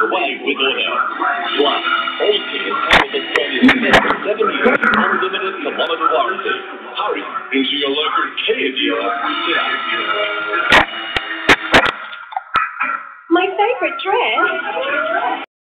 away with order. Plus, all tickets come with Australia's best 7 years unlimited kilometre warranty. Hurry into your local Kia dealer today. My favourite dress?